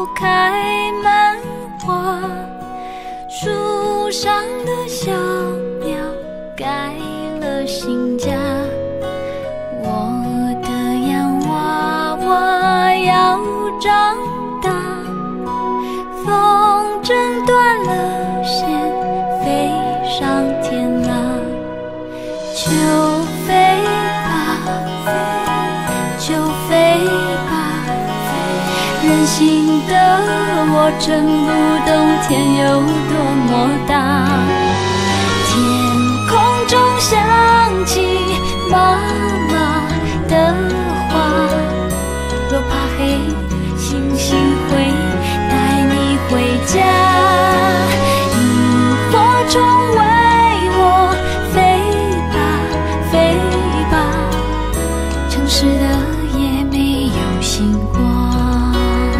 开满花，树上的小鸟盖了新家。我的洋娃娃要长大，风筝断了线，飞上天了。就飞吧，就飞吧，任性的我真不懂天有多么大。天空中响起妈妈的话，若怕黑，星星会带你回家。萤火虫为我飞吧飞吧，城市的夜没有星光。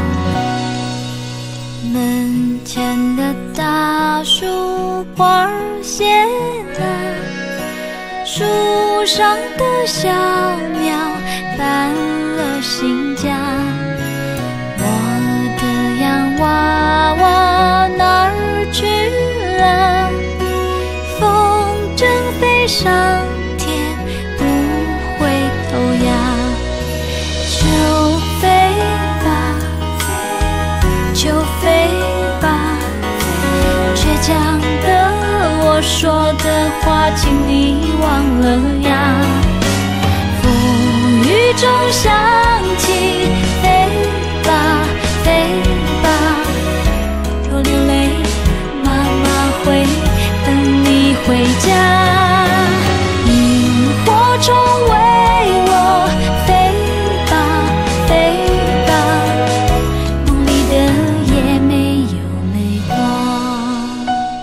门前的大树花谢了，树上的小鸟搬了新家。我的洋娃娃哪儿去了？风筝飞上天，不回头呀。就飞吧，就飞吧，倔强的我说的话，请你忘了呀。风雨中响起飞吧飞吧，若流泪，妈妈会等你回家。萤火虫为我飞吧飞吧，梦里的夜没有泪光。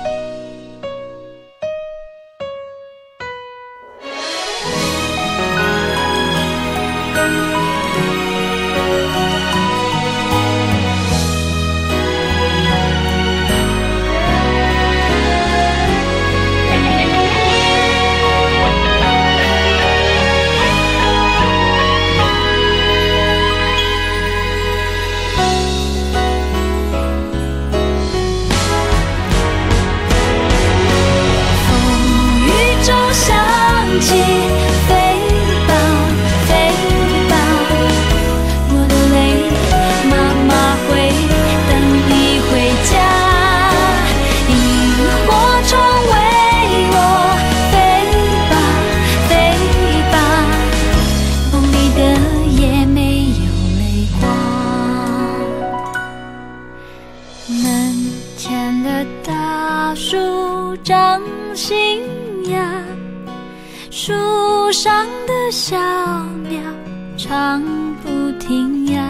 门前的大树长新芽，树上的小鸟唱不停呀。